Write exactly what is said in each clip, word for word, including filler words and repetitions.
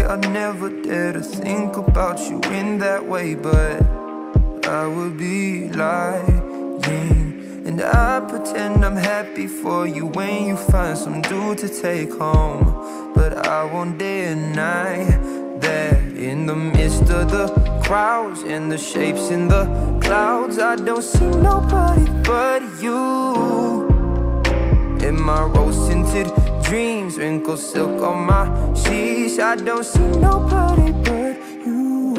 I never dare to think about you in that way, but I would be lying. And I pretend I'm happy for you when you find some dude to take home. But I won't deny that in the midst of the crowds and the shapes in the clouds, I don't see nobody but you. In my rose-tinted dreams, wrinkled silk on my sheets, I don't see nobody but you.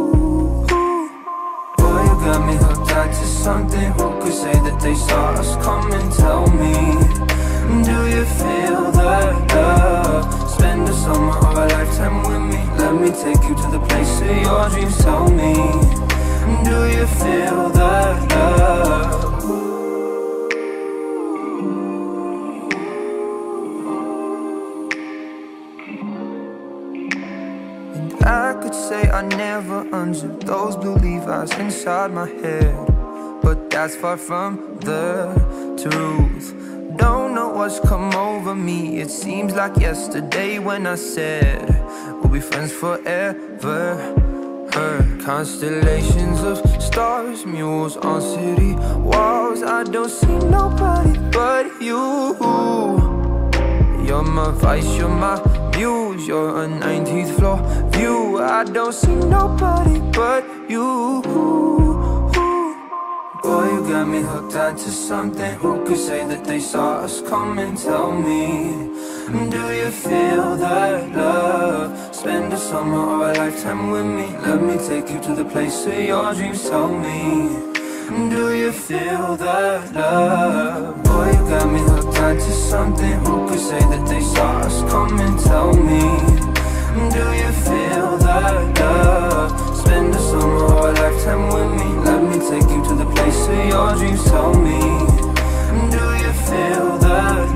Boy, you got me hooked on to something. Who could say that they saw us coming? Tell me, do you feel that love? Spend a summer or a lifetime with me. Let me take you to the place of your dreams. Tell me, do you feel that love? I could say I never unzipped those blue Levi's inside my head, but that's far from the truth. Don't know what's come over me. It seems like yesterday when I said we'll be friends forever. Heard constellations of stars, mules on city walls. I don't see nobody but you. You're my vice, you're my muse, you're a nineteenth floor view. I don't see nobody but you. Boy, you got me hooked onto something. Who could say that they saw us coming? Tell me, do you feel that love? Spend a summer or a lifetime with me. Let me take you to the place of your dreams. Tell me, do you feel that love? Boy, you got me hooked onto something. Who could say that they saw us coming? Tell me, do you feel that love? Spend a summer or a lifetime with me. Let me take you to the place of your dreams. Tell me, do you feel that